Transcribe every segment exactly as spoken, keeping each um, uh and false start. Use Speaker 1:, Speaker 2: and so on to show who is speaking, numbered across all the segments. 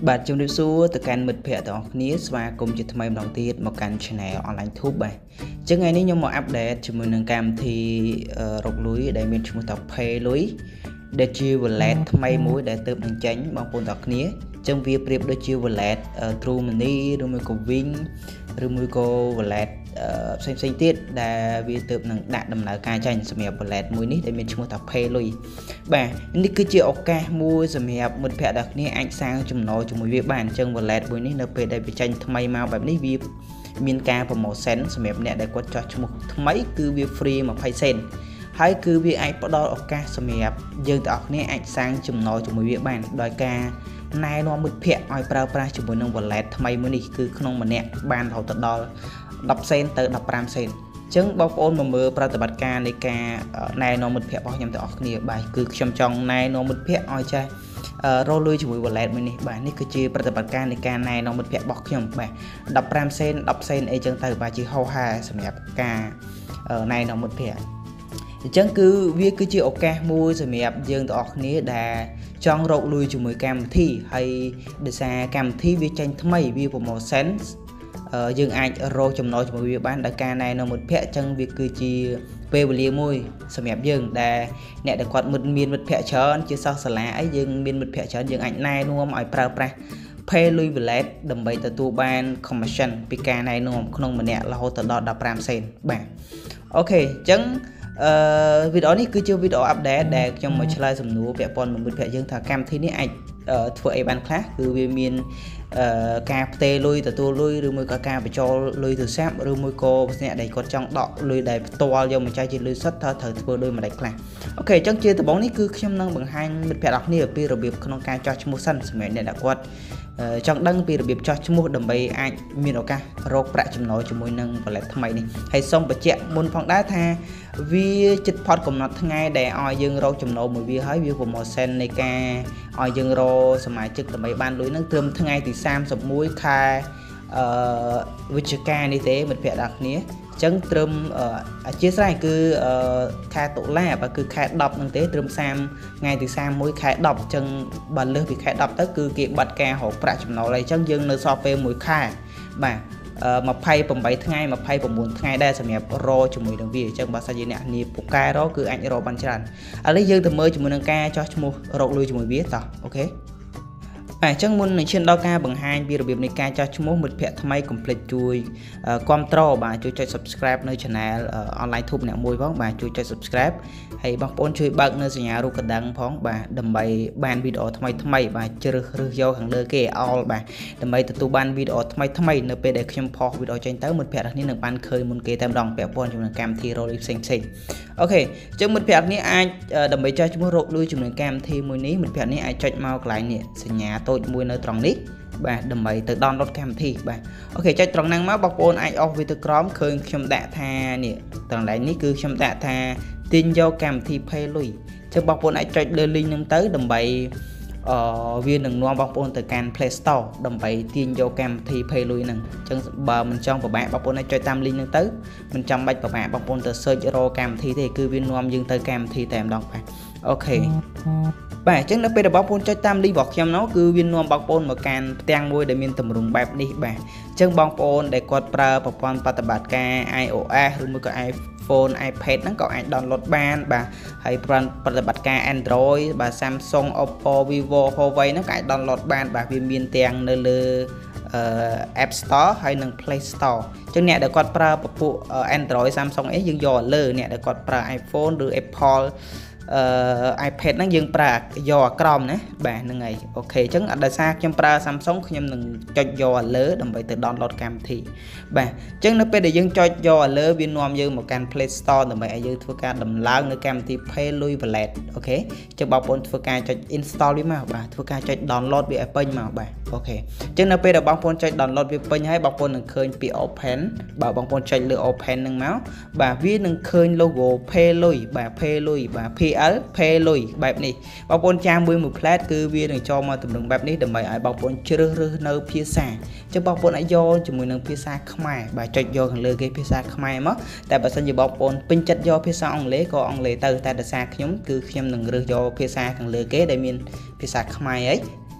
Speaker 1: បាទជំរាបសួរទៅកាន់មិត្តភ័ក្តិទាំងអស់គ្នាស្វាគមន៍ជាថ្មីម្ដងទៀតមកកាន់ Channel Online Tube បាទអញ្ចឹងថ្ងៃនេះខ្ញុំមកអាប់ដេតជាមួយនឹងកម្មវិធីរកលុយដែលមានឈ្មោះថា Pay លុយដែលជា wallet ថ្មីមួយដែលទើបនឹងចេញបងប្អូនទាំងអស់គ្នាអញ្ចឹងវាប្រៀបដូចជា wallet True Money ឬមួយក៏ Wing ឬមួយក៏ wallet ផ្សេងផ្សេងទៀតដែលវាទើបនឹងដាក់ដំណើរការចេញសម្រាប់ wallet មួយនេះដែលមានឈ្មោះថា Pay លុយបាទនេះគឺជាឱកាសមួយសម្រាប់មិត្តភ័ក្តិទាំងគ្នាអាចសាងចំណូលជាមួយវាបានអញ្ចឹង wallet មួយនេះនៅពេលដែលវាចេញថ្មីមកបែបនេះវាមានការ promotion សម្រាប់អ្នកដែលគាត់ចោះឈ្មោះថ្មីគឺវា free 20 សេនហើយគឺវាអាចផ្ដល់ឱកាសសម្រាប់យើងទាំងអស់គ្នាអាចសាងចំណូលជាមួយវាបានដោយការណែនាំមិត្តភ័ក្តិឲ្យប្រើប្រាស់ជាមួយនឹង wallet ថ្មីមួយនេះគឺក្នុងម្នាក់បានរហូតដល់10សេនទៅ15សេនអញ្ចឹងបងប្អូនមកមើលប្រតិបត្តិការនៃការណែនាំមិត្តភ័ក្តិរបស់ខ្ញុំទាំងអស់គ្នាបាទគឺខ្ញុំចង់ណែនាំមិត្តភ័ក្តិឲ្យចេះរកលុយជាមួយ wallet មួយនេះបាទនេះគឺជាប្រតិបត្តិការនៃការណែនាំមិត្តភ័ក្តិរបស់ខ្ញុំបាទ15សេន10សេនអីចឹងទៅបាទជាហោហាសម្រាប់ការណែនាំមិត្តភ័ក្តិអញ្ចឹងគឺវាគឺជាឱកាសមួយសម្រាប់យើងទាំងអស់គ្នាដែលចង់រកលុយជាមួយកម្មវិធីហើយដោយសារកម្មវិធីវាចេញថ្មីវា promotion យើងអាចរកចំណូលជាមួយវាបានដោយការណែនាំមិត្តភ័ក្តិអញ្ចឹងវាគឺជាពេលវេលាមួយសម្រាប់យើងដែលអ្នកដែលគាត់មិនមានមិត្តភ័ក្តិច្រើនជាសិស្សសាលាអីយើងមានមិត្តភ័ក្តិច្រើនយើងអាចណែនាំឲ្យប្រើប្រាស់ Pay លុយ wallet ដើម្បីទទួលបាន commission ពីការណែនាំក្នុងម្នាក់រហូតដល់15សេនបាទអូខេអញ្ចឹងអឺវីដេអូនេះគឺជាវីដេអូអាប់ដេតដែលខ្ញុំមកឆ្លើយសំណួរពាក់ព័ន្ធនឹងមិត្តភ័ក្តិយើងថាកម្មវិធីនេះអាចធ្វើអីបានខ្លះគឺវាមានការផ្ទេរលុយទទួលលុយឬមួយក៏ការបញ្ចូលលុយទូរស័ព្ទឬមួយក៏អ្នកដែលគាត់ចង់ដកលុយដែលផ្ទាល់យកមកចាយជាលុយសុទ្ធតើត្រូវធ្វើដូចម្ដេចខ្លះអូខេអញ្ចឹងជាដំបូងនេះគឺខ្ញុំនឹងបង្ហាញមិត្តភ័ក្តិរបស់គ្នាពីរបៀបក្នុងការចោះឈ្មោះសិនសម្រាប់អ្នកដែលគាត់ចង់ដឹងពីរបៀបចោះឈ្មោះដើម្បីអាចមានឱកាសរកប្រាក់ចំណូលជាមួយនឹង wallet ថ្មីនេះហើយសូមបញ្ជាក់មុនផងដែរថាវាជិតផុតកំណត់ថ្ងៃដែលឲ្យយើងរកចំណូលមួយវាហើយវា promotion នៃការឲ្យយើងរកសមាជិកដើម្បីបានលុយនឹងត្រឹមថ្ងៃទី31ខែអឺវិច្ឆិកានេះទេមិត្តភ័ក្តិទាំងគ្នាអញ្ចឹងត្រឹមអធិស្ឋានគឺខែតុលាបើគឺខែ10ហ្នឹងទេត្រឹម30ថ្ងៃទី31ខែ10អញ្ចឹងបើលើសពីខែ10ទៅគឺគេបាត់ការរកប្រាក់ចំណូលអីអញ្ចឹងយើងនៅសល់ពេលមួយខែបាទ28ថ្ងៃ29ថ្ងៃដែរសម្រាប់រកជាមួយនឹងវាអញ្ចឹងបើសិនជាអ្នកនាងពូកែរកគឺអាចរកបានច្រើនឥឡូវយើងទៅមើលជាមួយនឹងការចោះឈ្មោះរកលុយជាមួយវាតោះអូខេអញ្ចឹងមុននឹងឈានដល់ការបង្ហាញពីរបៀបនៃការចោះឈ្មោះមិត្តភ័ក្តិថ្មីកុំភ្លេចជួយគាំទ្របាទជួយចុច Subscribe នៅ Channel Online Tube អ្នកមួយផងបាទជួយចុច Subscribe ហើយបងប្អូនជួយបើកនៅសញ្ញារូបកណ្ដឹងផងបាទដើម្បីបានវីដេអូថ្មីថ្មីបាទជ្រើសរើសយកខាងលើគេ all បាទដើម្បីទទួលបានវីដេអូថ្មីថ្មីនៅពេលដែលខ្ញុំផុសវីដេអូចេញទៅមិត្តភ័ក្តិនេះនឹងបានឃើញមុនគេតែម្ដងពាក់ព័ន្ធជាមួយនឹងកម្មវិធីរកលុយផ្សេងផ្សេងអូខេអញ្ចឹងមិត្តភ័ក្តិនេះអាចដើម្បីចោះឈ្មោះរកលុយជាមួយនឹងកម្មវិធីមួយនេះមិត្តភ័ក្តិនេះអាចចុចមកកន្លែងនេះសញ្ញាតូចមួយនៅត្រង់នេះបាទដើម្បីទៅ download កម្មវិធីបាទអូខេចុចត្រង់ហ្នឹងមកបងប្អូនអាចអស់វាទៅក្រោមឃើញខ្ញុំដាក់ថានេះត្រង់កន្លែងនេះគឺខ្ញុំដាក់ថាទាញយកកម្មវិធី Pay លុយអញ្ចឹងបងប្អូនអាចចុចលើ link ហ្នឹងទៅដើម្បីអឺវានឹងនាំបងប្អូនទៅកាន់ Play Store ដើម្បីទាញយកកម្មវិធី Pay លុយហ្នឹងអញ្ចឹងបើមិនចង់ពិបាកបងប្អូនអាចចុចតាម link ហ្នឹងទៅមិនចាំបាច់ពិបាកបងប្អូនទៅ search រកកម្មវិធីទេគឺវានាំយើងទៅកម្មវិធីតែម្ដងបាទអូខេបាទអញ្ចឹងនៅពេលដែលបងប្អូនចុចតាម link របស់ខ្ញុំនោះគឺវានាំបងប្អូនមកកាន់ផ្ទាំងមួយដែលមានទម្រង់បែបនេះបាទអញ្ចឹងបងប្អូនដែលគាត់ប្រើប្រព័ន្ធបប្រតិបត្តិការ iOS ឬមួយក៏ iPhone iPad ហ្នឹងក៏អាច download បានបាទហើយប្រព័ន្ធបប្រតិបត្តិការ Android បាទ Samsung Oppo Vivo Huawei ហ្នឹងក៏អាច download បានបាទវាមានទាំងនៅលើ App Store ហើយនិង Play Store អញ្ចឹងអ្នកដែលគាត់ប្រើពពួក Android Samsung អីយើងយកលើអ្នកដែលគាត់ប្រើ iPhone ឬ Apple អឺ iPad ហ្នឹងយើងប្រើយកអាក្រមណាបាទហ្នឹងហើយអូខេអញ្ចឹងដោយសារខ្ញុំប្រើ Samsung ខ្ញុំនឹងចុចយកលើដើម្បីទៅ download កម្មវិធីបាទអញ្ចឹងនៅពេលដែលយើងចុចយកលើវានាំយើងមកកាន់ Play Store ដើម្បីឲ្យយើងធ្វើការដំឡើងនៅកម្មវិធី Pay លុយ wallet អូខេអញ្ចឹងបងប្អូនធ្វើការចុច install វាមកបាទធ្វើការចុច download វាឲ្យពេញមកបាទអូខេអញ្ចឹងនៅពេលដែលបងប្អូនចុច download វាពេញហើយបងប្អូននឹងឃើញពី open បើបងប្អូនចុចលើ open ហ្នឹងមកបាទវានឹងឃើញ logo Pay លុយបាទ Pay លុយបាទ Pay លុយបែបនេះបងប្អូនចាំមួយមួយផ្លែតគឺវានឹងចូលមកទម្រង់បែបនេះដើម្បីឲ្យបងប្អូនជ្រើសរើសនៅភាសាអញ្ចឹងបងប្អូនអាចយកជាមួយនឹងភាសាខ្មែរបាទចុចយកខាងលើគេភាសាខ្មែរមកតែបើសិនជាបងប្អូនពេញចិត្តយកភាសាអង់គ្លេសក៏អង់គ្លេសទៅតែដោយសារខ្ញុំគឺខ្ញុំនឹងរើសយកភាសាខាងលើគេដែលមានភាសាខ្មែរអី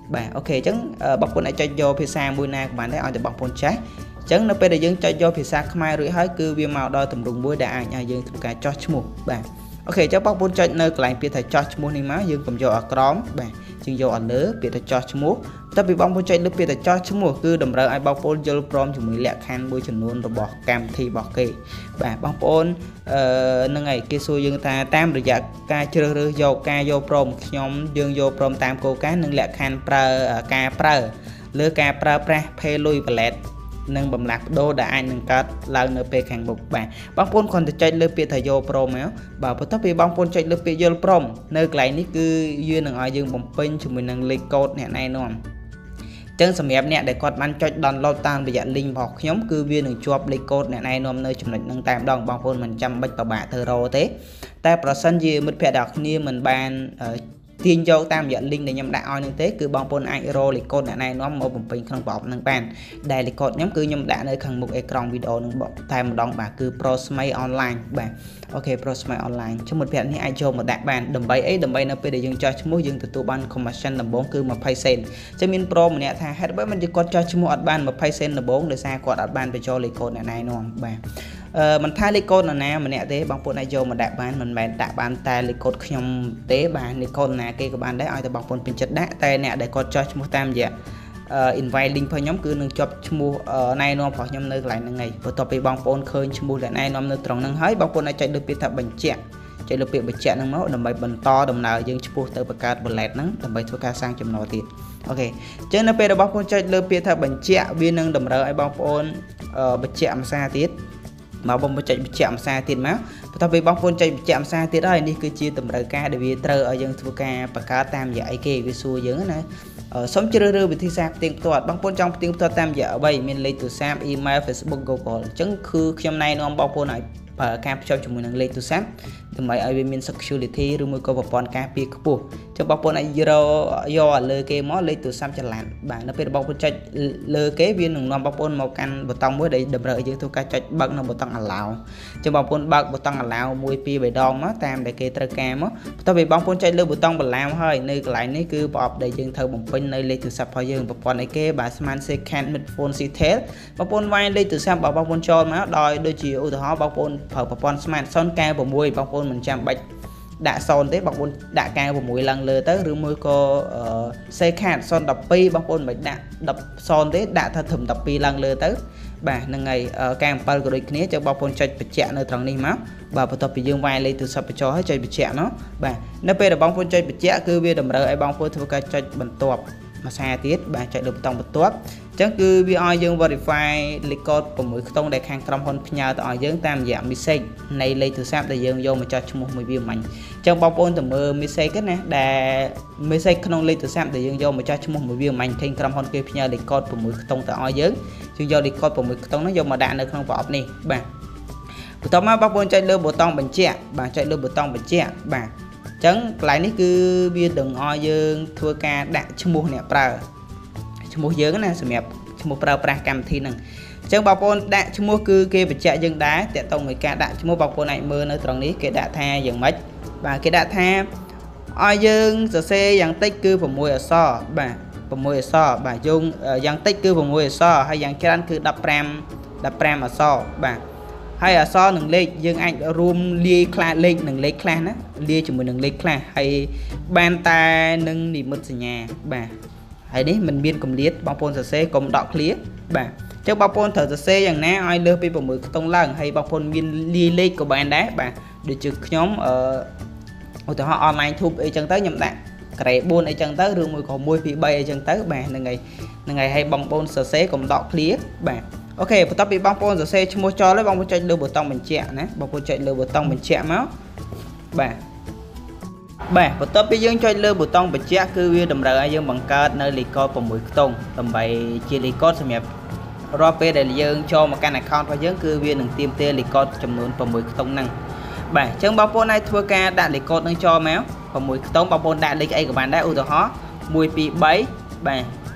Speaker 1: បាទអូខេអញ្ចឹងបងប្អូនអាចចុចយកភាសាមួយណាក៏បានដែរឲ្យតែបងប្អូនចេះអញ្ចឹងនៅពេលដែលយើងចុចយកភាសាខ្មែររួចហើយគឺវាមកដល់ទម្រង់មួយដែលអាចឲ្យយើងធ្វើការចោះឈ្មោះបាទអូខេអញ្ចឹងបងប្អូនចុចនៅកន្លែងពាក្យថាចោះឈ្មោះនេះមកយើងកុំយកអាក្រមបាទយើងយកឲ្យលើពាក្យថាចោះឈ្មោះតែពីបងប្អូនចុចលើពាក្យថាចោះឈ្មោះគឺតម្រូវឲ្យបងប្អូនយល់ព្រមជាមួយលក្ខខណ្ឌមួយចំនួនរបស់កម្មវិធីរបស់គេបាទបងប្អូនអឺហ្នឹងហើយគេសួរយើងថាតាមរយៈការជ្រើសរើសយកការយកព្រមខ្ញុំយើងយកព្រមតាមគោលការណ៍និងលក្ខខណ្ឌប្រើការប្រើលើការប្រើប្រាស់ Pay លុយ Wallet និងបំលាស់ប្ដូរដែលអាចនឹងកើតឡើងនៅពេលខាងមុខបាទបងប្អូនគ្រាន់តែចុចលើពាក្យថាយកព្រមមកបាទបន្ទាប់ពីបងប្អូនចុចលើពាក្យយល់ព្រមនៅកន្លែងនេះគឺយើងនឹងឲ្យយើងបំពេញជាមួយនឹងលេខកូដអ្នកណែនាំចឹងសម្រាប់អ្នកដែលគាត់បានចុច download តាមរយៈ link របស់ខ្ញុំគឺវានឹងជាប់លេខកូដអ្នកណែនាំនៅចំណុចហ្នឹងតែម្ដងបងប្អូនមិនចាំបាច់ពិបាកទៅរកទេតែប្រសិនជាមិត្តភ័ក្តិអ្នកគ្នាមិនបានទាញយកតាមរយៈ link ដែលខ្ញុំដាក់ឲ្យនឹងទេគឺបងប្អូនអាចរកលេខកូដអ្នកណែនាំមកបំពេញក្នុងប្រអប់នឹងបានដែលលេខកូដខ្ញុំគឺខ្ញុំដាក់នៅខាងមុខអេក្រង់វីដេអូនឹងតែម្ដងបាទគឺ Pro Smart Online បាទអូខេ Pro Smart Online ជំនួយមិត្តភ័ក្តិនេះអាចចូលមកដាក់បានដើម្បីអីដើម្បីនៅពេលដែលយើងចោះឈ្មោះយើងទទួលបាន commission ដំបូងគឺ20សេនចឹងមាន Pro ម្នាក់ថាហេតុបើមិនគាត់ចោះឈ្មោះអត់បាន20សេនដំបូងដោយសារគាត់អត់បានបញ្ចូលលេខកូដអ្នកណែនាំបាទអឺមិនថាលេខកូដនរណាម្នាក់ទេបងប្អូនអាចយកមកដាក់បានមិនមែនដាក់បានតែលេខកូដខ្ញុំទេបាទលេខកូដណាគេក៏បានដែរឲ្យតែបងប្អូនពេញចិត្តដាក់តែអ្នកដែលគាត់ចោះឈ្មោះតាមរយៈ invite link របស់ខ្ញុំគឺនឹងជាប់ឈ្មោះណែនាំរបស់ខ្ញុំនៅកន្លែងហ្នឹងឯងបន្ទាប់ពីបងប្អូនឃើញឈ្មោះដែលណែនាំនៅត្រង់ហ្នឹងហើយបងប្អូនអាចចុចលើពាក្យថាបញ្ជាក់ចុចលើពាក្យបញ្ជាក់ហ្នឹងមកដើម្បីបន្តដំណើរយើងឆ្ពោះទៅបង្កើត wallet ហ្នឹងដើម្បីធ្វើការសាងចំណូលទៀតអូខេអញ្ចឹងនៅពេលដែលបងប្អូនចុចលើពាក្យថាបញ្ជាក់វានឹងតម្រូវឲ្យបងប្អូនបញ្ជាក់ភាសាទៀតមកបងប្អូនចុចបញ្ជាក់ភាសាទៀតមកបន្ទាប់ពីបងប្អូនចុចបញ្ជាក់ភាសាទៀតហើយនេះគឺជាតម្រូវការដែលវាត្រូវឲ្យយើងធ្វើការបង្កើតតាមរយៈអីគេវាសួរយើងណាសូមជ្រើសរើសវិធីសាស្ត្រផ្ទៀងផ្ទាត់បងប្អូនចង់ផ្ទៀងផ្ទាត់តាមរយៈអ្វីមានលេខទូរស័ព្ទ email Facebook Google អញ្ចឹងគឺខ្ញុំណែនាំបងប្អូនឲ្យប្រើការភ្ជាប់ជាមួយនឹងលេខទូរស័ព្ទដើម្បីឲ្យវាមាន security ឬមួយក៏ប្រព័ន្ធការពារខ្ពស់អញ្ចឹងបងប្អូនអាចយកយកលើគេមកលេខទូរស័ព្ទចល័តបាទនៅពេលបងប្អូនចុចលើគេវានឹងនាំបងប្អូនមកកាន់ប៊ូតុងមួយដែលតម្រូវឲ្យយើងធ្វើការចុចបើកនៅប៊ូតុង allow អញ្ចឹងបងប្អូនបើកប៊ូតុង allow មួយពីរបីដងមកតាមដែលគេត្រូវការមកបន្ទាប់ពីបងប្អូនចុចលើប៊ូតុង allow ហើយនៅកន្លែងនេះគឺប្រអប់ដែលយើងត្រូវបំពេញនៅលេខទូរស័ព្ទរបស់យើងប្រព័ន្ធអីគេបាទ Smart Second Midphone Detail បងប្អូនវាយលេខទូរស័ព្ទរបស់បងប្អូនចូលមកដោយដូចជាឧទាហរណ៍បងប្អូនប្រើប្រព័ន្ធ Smart សូនកែវ៦បងប្អូនមិនចាំបាច់ដាក់សូនទេបងប្អូនដាក់កែវ៦ឡើងលើទៅឬមួយក៏សេខាតសូនដប់ពីរបងប្អូនមិនដាក់ដប់សូនទេដាក់ថាត្រឹមដប់ពីរឡើងលើទៅបាទហ្នឹងហើយកែវ7ក៏ដូចគ្នាចឹងបងប្អូនចុចបញ្ជាក់នៅត្រង់នេះមកបាទបន្ទាប់ពីយើងវាយលេខទូរស័ព្ទបញ្ចូលហើយចុចបញ្ជាក់នោះបាទនៅពេលដែលបងប្អូនចុចបញ្ជាក់គឺវាតម្រូវឲ្យបងប្អូនធ្វើការចុចបន្ទាប់មួយសារទៀតបាទចុចលើប៊ូតុងបន្ទាប់អញ្ចឹងគឺវាឲ្យយើង verify លេខកូដ6ខ្ទង់ដែលខាងក្រុមហ៊ុនផ្ញើទៅឲ្យយើងតាមរយៈ message នៃលេខទូរស័ព្ទដែលយើងយកមកចុះឈ្មោះមួយវាមិញអញ្ចឹងបងប្អូនទៅមើល message ហ្នឹងណាដែល message ក្នុងលេខទូរស័ព្ទដែលយើងយកមកចុះឈ្មោះមួយវាមិញឃើញក្រុមហ៊ុនគេផ្ញើលេខកូដ6ខ្ទង់ទៅឲ្យយើងយើងយកលេខកូដ6ខ្ទង់ហ្នឹងយកមកដាក់នៅក្នុងប្រអប់នេះបាទបន្ទាប់មកបងប្អូនចុចលើប៊ូតុងបញ្ជាក់បាទចុចលើប៊ូតុងបញ្ជាក់បាទអញ្ចឹងកន្លែងនេះគឺវាដឹងឲ្យយើងធ្វើការដាក់ឈ្មោះអ្នកប្រើឈ្មោះយើងណាសម្រាប់ឈ្មោះប្រើប្រាស់កម្មវិធីហ្នឹងអញ្ចឹងបងប្អូនដាក់ឈ្មោះគឺគេបញ្ជាក់យើងដែរតើតើមួយការដាក់ឈ្មោះបងប្អូនអាចមើលនៅត្រង់នេះគេដាក់ថាយ៉ាងម៉េចបាទគេដាក់ថាឲ្យយើងសរសេរយ៉ាងតិចគឺ6អក្សរបាទ6អក្សរបាទយើងយ៉ាងតិចគឺ6អក្សរហើយយ៉ាងច្រើនគឺ15 15អក្សរបាទហើយអក្សរនិងលេខយើងអាចរួមលាយខ្លះលេខនិងលេខខ្លះណាលាយជាមួយនឹងលេខខ្លះហើយបានតែនឹងនិមិត្តសញ្ញាបាទហើយនេះមិនមានកម្រិតបងប្អូនសរសេរកុំដកឃ្លាបាទអញ្ចឹងបងប្អូនត្រូវសរសេរយ៉ាងណាឲ្យលើសពី6ខ្ទង់ឡើងហើយបងប្អូនមានលាយលេខក៏បានដែរបាទដូចជាខ្ញុំអឺឧទាហរណ៍ online tube អីចឹងទៅខ្ញុំដាក់ក្រេ4អីចឹងទៅឬមួយក៏1 2 3អីចឹងទៅបាទហ្នឹងហើយហ្នឹងហើយឲ្យបងប្អូនសរសេរកុំដកឃ្លាបាទអូខេបន្ទាប់ពីបងប្អូនសរសេរឈ្មោះចោលហើយបងប្អូនចុចលើប៊ូតុងបញ្ជាក់ណាបងប្អូនចុចលើប៊ូតុងបញ្ជាក់មកបាទបាទបន្ទាប់ពីយើងចុចលើប៊ូតុងបញ្ជាក់គឺវាតម្រូវឲ្យយើងបង្កើតនៅលេខកូដ6ខ្ទង់ដើម្បីជាលេខកូដសម្រាប់រាល់ពេលដែលយើងចូលមកកាន់ account របស់យើងគឺវានឹងទាមទារលេខកូដចំនួន6ខ្ទង់ហ្នឹងបាទអញ្ចឹងបងប្អូនអាចធ្វើការដាក់លេខកូដនឹងចូលមក6ខ្ទង់បងប្អូនដាក់លេខអីក៏បានដែរឧទាហរណ៍1 2 3បាទ6 9 8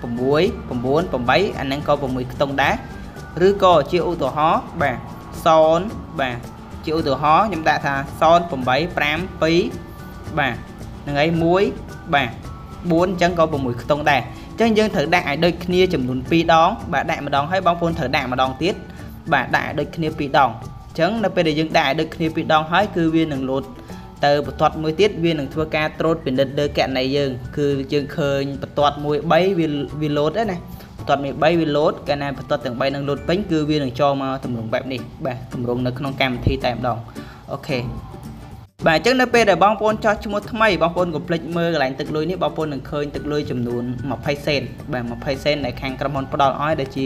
Speaker 1: អាហ្នឹងក៏6ខ្ទង់ដែរឬក៏ជាឧទាហរណ៍បាទ0បាទជាឧទាហរណ៍ខ្ញុំដាក់ថា0 8 5 2បាទហ្នឹងហើយ1បាទ4អញ្ចឹងក៏6ខ្ទង់ដែរចឹងយើងត្រូវដាក់ឲ្យដូចគ្នាចំនួនពីរដងបាទដាក់ម្ដងហើយបងប្អូនត្រូវដាក់ម្ដងទៀតបាទដាក់ឲ្យដូចគ្នាពីរដងចឹងនៅពេលដែលយើងដាក់ឲ្យដូចគ្នាពីរដងហើយគឺវានឹងលោតទៅបន្ទាត់មួយទៀតវានឹងធ្វើការត្រួតពិនិត្យលើកណីយើងគឺយើងឃើញបន្ទាត់មួយបីវាវាលោតដែរណាបន្ទាត់មួយបីវាលោតកាលណាបន្ទាត់ទាំងបីនឹងលោតពេញគឺវានឹងចូលមកទម្រង់បែបនេះបាទទម្រង់នៅក្នុងកម្មវិធីតែម្ដងអូខេបាទអញ្ចឹងនៅពេលដែលបងប្អូនចោះឈ្មោះថ្មីបងប្អូនកុំភ្លេចមើលកន្លែងទឹកលុយនេះបងប្អូននឹងឃើញទឹកលុយចំនួន20សេនបាទ20សេនដែលខាងក្រុមហ៊ុនផ្ដល់ឲ្យដែលជា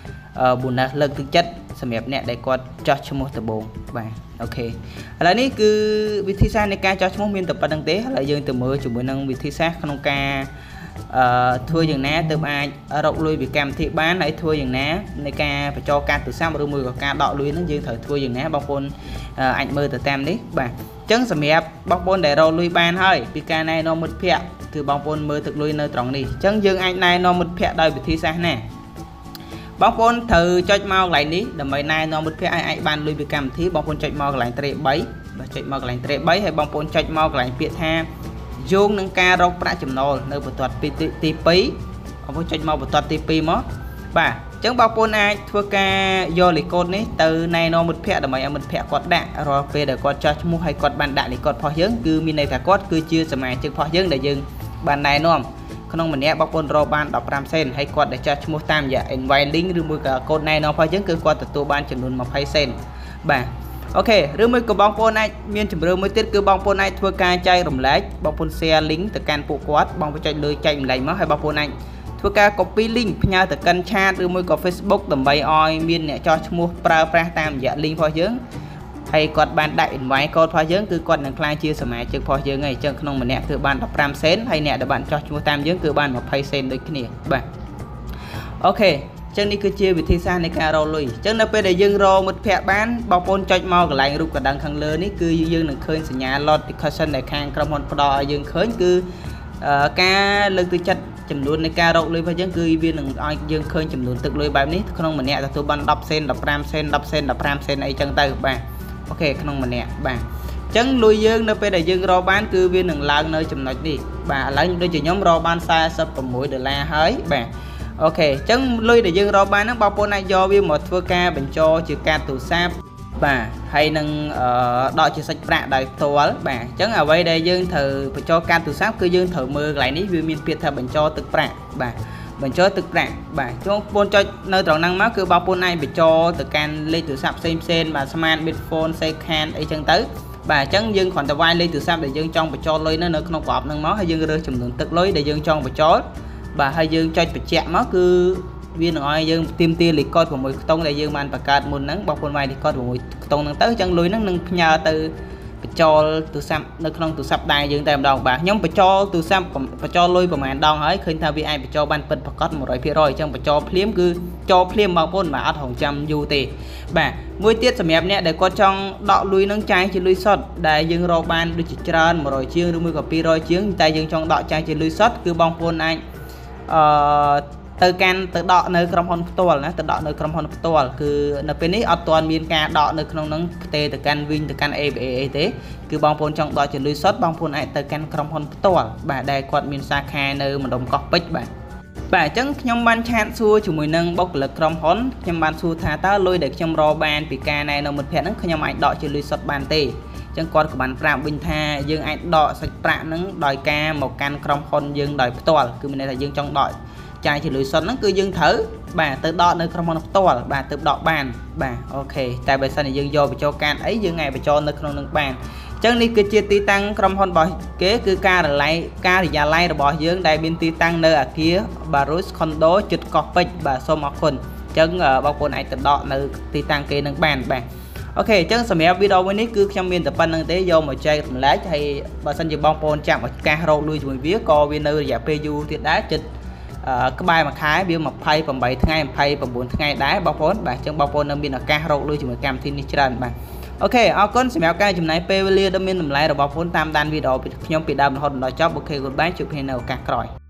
Speaker 1: bonus លើកទឹកចិត្តសម្រាប់អ្នកដែលគាត់ចោះឈ្មោះដំបូងបាទអូខេឥឡូវនេះគឺវិធីសាស្ត្រនៃការចោះឈ្មោះមានតែប៉ុណ្្នឹងទេឥឡូវយើងទៅមើលជាមួយនឹងវិធីសាស្ត្រក្នុងការអឺធ្វើយ៉ាងណាទើបអាចរកលុយពីកម្មវិធីបានហើយធ្វើយ៉ាងណាในការបញ្ចូលកាតទូរស័ព្ទឬមួយក៏ការដកលុយហ្នឹងយើងត្រូវធ្វើយ៉ាងណាបងប្អូនអាចមើលទៅតាមនេះបាទអញ្ចឹងសម្រាប់បងប្អូនដែលរកលុយបានហើយពីការណែនាំមិត្តភ័ក្តិគឺបងប្អូនមើលទឹកលុយនៅត្រង់នេះអញ្ចឹងយើងអាចណែនាំមិត្តភ័ក្តិដោយវិធីសាស្ត្រណាបងប្អូនត្រូវចុចមកកន្លែងនេះដើម្បីណែនាំមិត្តភ័ក្តិឲ្យអាចបានលុយពីកម្មវិធីបងប្អូនចុចមកកន្លែងត្រេ3បាទចុចមកកន្លែងត្រេ3ហើយបងប្អូនចុចមកកន្លែងពាក្យថាយោងនឹងការរកប្រាក់ចំណូលនៅបន្ទាត់ទី2បងប្អូនចុចមកបន្ទាត់ទី2មកបាទអញ្ចឹងបងប្អូនអាចធ្វើការយកលេខកូដនេះទៅណែនាំមិត្តភ័ក្តិដើម្បីឲ្យមិត្តភ័ក្តិគាត់ដាក់រាល់ពេលដែលគាត់ចោះឈ្មោះហើយគាត់បានដាក់លេខកូដរបស់យើងគឺមានន័យថាគាត់គឺជាសមាជិករបស់យើងដែលយើងបានណែនាំក្នុងម្នាក់បងប្អូនរកបាន15សេនហើយគាត់ដែលចោះឈ្មោះតាមរយៈ invite link ឬមួយក៏កូដណែនាំរបស់យើងគឺគាត់ទទួលបានចំនួន20សេនបាទអូខេឬមួយក៏បងប្អូនអាចមានជំរឿនមួយទៀតគឺបងប្អូនអាចធ្វើការចែករំលែកបងប្អូន share link ទៅកាន់ពួកគាត់បងប្អូនចុចលើចែករំលែកមកហើយបងប្អូនអាចធ្វើការ copy link ផ្ញើទៅកាន់ chat ឬមួយក៏ Facebook ដើម្បីឲ្យមានអ្នកចោះឈ្មោះប្រើប្រាស់តាមរយៈ link របស់យើងហើយគាត់បានដាក់ invite code របស់យើងគឺគាត់នឹងក្លាយជាសមាជិករបស់យើងហើយអញ្ចឹងក្នុងម្នាក់គឺបាន15សេនហើយអ្នកដែលបានចោះឈ្មោះតាមយើងគឺបាន20សេនដូចគ្នាបាទអូខេអញ្ចឹងនេះគឺជាវិធីសាស្ត្រនៃការរកលុយអញ្ចឹងនៅពេលដែលយើងរកមិត្តភ័ក្តិបានបងប្អូនចុចមកកន្លែងរូបកណ្ដឹងខាងលើនេះគឺយើងនឹងឃើញសញ្ញា notification ដែលខាងក្រុមហ៊ុនផ្ដល់ឲ្យយើងឃើញគឺការលើកទឹកចិត្តចំនួននៃការរកលុយរបស់យើងគឺវានឹងឲ្យយើងឃើញចំនួនទឹកលុយបែបនេះក្នុងម្នាក់ទទួលបាន10សេន15សេន10សេន15សេនអីចឹងទៅបាទអូខេក្នុងម្នាក់បាទអញ្ចឹងលុយយើងនៅពេលដែលយើងរកបានគឺវានឹងឡើងនៅចំណុចនេះបាទឥឡូវដូចជាខ្ញុំរកបាន46ដុល្លារហើយបាទអូខេអញ្ចឹងលុយដែលយើងរកបានហ្នឹងបងប្អូនអាចយកវាមកធ្វើការបញ្ចូលជាកាតទូរស័ព្ទបាទហើយនឹងដកជាសាច់ប្រាក់ដោយផ្ទាល់បាទអញ្ចឹងអ្វីដែលយើងត្រូវបញ្ចូលកាតទូរស័ព្ទគឺយើងត្រូវមើលកន្លែងនេះវាមានពាក្យថាបញ្ចូលទឹកប្រាក់បាទបញ្ចូលទឹកប្រាក់បាទជួងបងប្អូនចុចនៅត្រង់ហ្នឹងមកគឺបងប្អូនអាចបញ្ចូលទៅកាន់លេខទូរស័ព្ទផ្សេងផ្សេងបាទ Smart Smartphone Second អីចឹងទៅបាទអញ្ចឹងយើងគ្រាន់តែវាយលេខទូរស័ព្ទដែលយើងចង់បញ្ចូលលុយនៅក្នុងប្រអប់ហ្នឹងមកហើយយើងរើសចំនួនទឹកលុយដែលយើងចង់បញ្ចូលបាទហើយយើងចុចបញ្ជាក់មកគឺវានឹងឲ្យយើងទាមទារលេខកូដ6ខ្ទង់ដែលយើងបានបង្កើតមុនហ្នឹងបងប្អូនវាយលេខកូដ6ខ្ទង់ហ្នឹងទៅអញ្ចឹងលុយហ្នឹងនឹងផ្ញើទៅបញ្ចូលទូរស័ព្ទនៅក្នុងទូរស័ព្ទដៃយើងតែម្ដងបាទខ្ញុំបញ្ចូលទូរស័ព្ទបញ្ចូលលុយប្រហែលដងហើយឃើញថាវាអាចបញ្ចូលបានពិតប្រាកដ100%អញ្ចឹងបញ្ចូលភ្លាមគឺចូលភ្លាមបងប្អូនបាទអត់រងចាំយូរទេបាទមួយទៀតសម្រាប់អ្នកដែលគាត់ចង់ដកលុយនឹងចាយជាលុយសុទ្ធដែលយើងរកបានដូចជាច្រើន100ជាងឬមួយក៏200ជាងតែយើងចង់ដកចាយជាលុយសុទ្ធគឺបងប្អូនអាចអឺទៅកាន់ទៅដកនៅក្រុមហ៊ុនផ្ទាល់ណាទៅដកនៅក្រុមហ៊ុនផ្ទាល់គឺនៅពេលនេះអត់ទាន់មានការដកនៅក្នុងហ្នឹងផ្ទេទៅកាន់វិញទៅកាន់ A B A អីទេគឺបងប្អូនចង់ដកជាលុយសុទ្ធបងប្អូនអាចទៅកាន់ក្រុមហ៊ុនផ្ទាល់បាទដែលគាត់មានសាខានៅម្ដុំកោះពេជ្របាទបាទអញ្ចឹងខ្ញុំបានឆាតសួរជាមួយនឹងបុគ្គលិកក្រុមហ៊ុនខ្ញុំបានសួរថាតើលុយដែលខ្ញុំរកបានពីការណែនាំមិត្តភ័ក្តិហ្នឹងខ្ញុំអាចដកជាលុយសុទ្ធបានទេអញ្ចឹងគាត់ក៏បានប្រាប់វិញថាយើងអាចដកសាច់ប្រាក់ហ្នឹងដោយការមកកាន់ក្រុមហ៊ុនយើងដោយផ្ទាល់គឺមានន័យថាយើងចង់ដកចាយជាលុយសុទ្ធហ្នឹងគឺយើងត្រូវបាទទៅដកនៅក្រុមហ៊ុនផ្ទាល់បាទទៅដកបានបាទអូខេតែបើសិនជាយើងយកបញ្ចូលកាតអីយើងអាចបញ្ចូលនៅក្នុងនឹងបានអញ្ចឹងនេះគឺជាទីតាំងក្រុមហ៊ុនរបស់គេគឺការរឡៃការិយាល័យរបស់យើងដែលមានទីតាំងនៅអគារ Barus Condo ជិតកោះពេជ្របាទសូមអរគុណអញ្ចឹងបងប្អូនអាចទៅដកនៅទីតាំងគេនឹងបានបាទអូខេអញ្ចឹងសម្រាប់វីដេអូមួយនេះគឺខ្ញុំមានតែប៉ុណ្្នឹងទេយកមកចែករំលែកហើយបើសិនជាបងប្អូនចាំឱកាសរកលុយជាមួយវាក៏វានៅរយៈពេលយូរទៀតដែរចិត្តក្បែរមួយខែវា28ថ្ងៃ29ថ្ងៃដែរបងប្អូនបាទអញ្ចឹងបងប្អូននៅមានឱកាសរកលុយជាមួយកម្មវិធីនេះច្រើនបាទអូខេអរគុណសម្រាប់ការចំណាយពេលវេលាដ៏មានតម្លៃរបស់បងប្អូនតាមដានវីដេអូខ្ញុំពីដើមរហូតដល់ចប់អូខេ goodbye ជួបគ្នានៅឱកាសក្រោយ